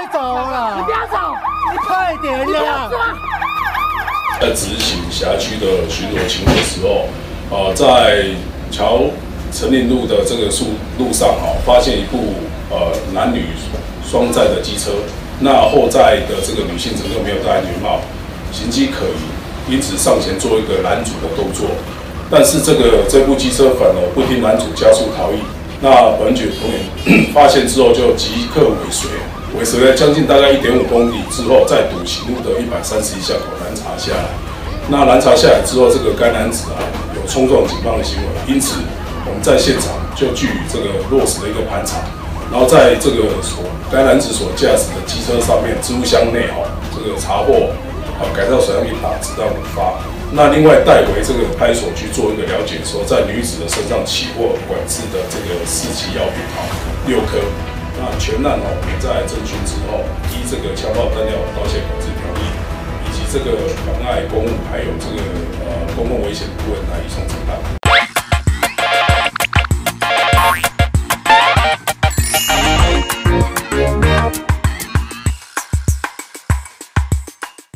快走了！ 你不要走！ 你快点呀！ 在执行辖区的巡逻勤务的时候，在桥成林路的这个路上发现一部男女双载的机车，那后载的这个女性乘客没有戴安全帽，形迹可疑，因此上前做一个拦阻的动作。但是这部机车反而不听拦阻，加速逃逸。那本局同仁发现之后就即刻尾随了将近大概1.5公里之后，在笃行路的131巷口拦查下来。那拦查下来之后，这个该男子有冲撞警方的行为，因此我们在现场就据以这个落实的一个盘查，然后在这个该男子所驾驶的机车上面置物箱内这个查获改造手枪1把，子弹5发。那另外带回这个派出所去做一个了解，说在女子的身上起获管制的这个4级药品6颗。那全案我们在侦讯之后，依这个强暴弹药盗窃管制条例，以及这个妨碍公务还有这个公共危险的部分来移送侦办。